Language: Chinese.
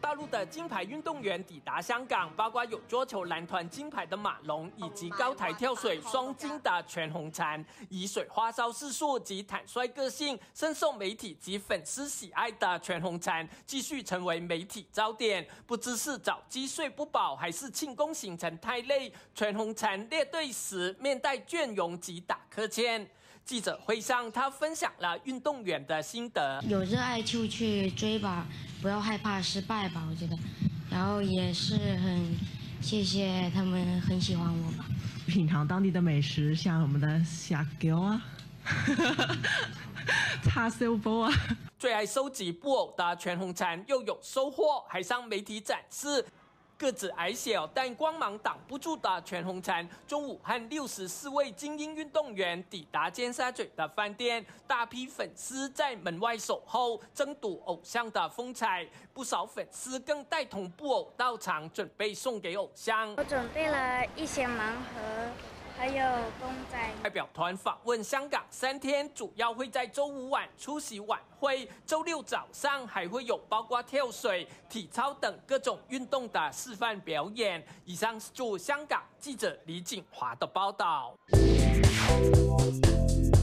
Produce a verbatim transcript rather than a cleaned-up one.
大陆的金牌运动员抵达香港，包括有桌球男团金牌的马龙，以及高台跳水双金的全红婵。以水花招式术及坦率个性，深受媒体及粉丝喜爱的全红婵，继续成为媒体焦点。不知是早鸡睡不饱，还是庆功行程太累，全红婵列队时面带倦容及打呵欠。记者会上，他分享了运动员的心得： 有热爱就去追吧，不要害怕失败吧，我觉得。然后也是很谢谢他们很喜欢我吧。 品尝当地的美食，像我们的虾饺啊，叉烧包啊。 最爱收集布偶的全红婵又有收获，还上媒体展示。个子矮小但光芒挡不住的全红婵，中午和六十四位精英运动员抵达尖沙咀的饭店，大批粉丝在门外守候，争夺偶像的风采。不少粉丝更带同布偶到场，准备送给偶像。 我准备了一些盲盒。还有公仔。 代表团访问香港三天，主要会在周五晚出席晚会，周六早上还会有包括跳水、体操等各种运动的示范表演。以上是驻香港记者李景华的报道。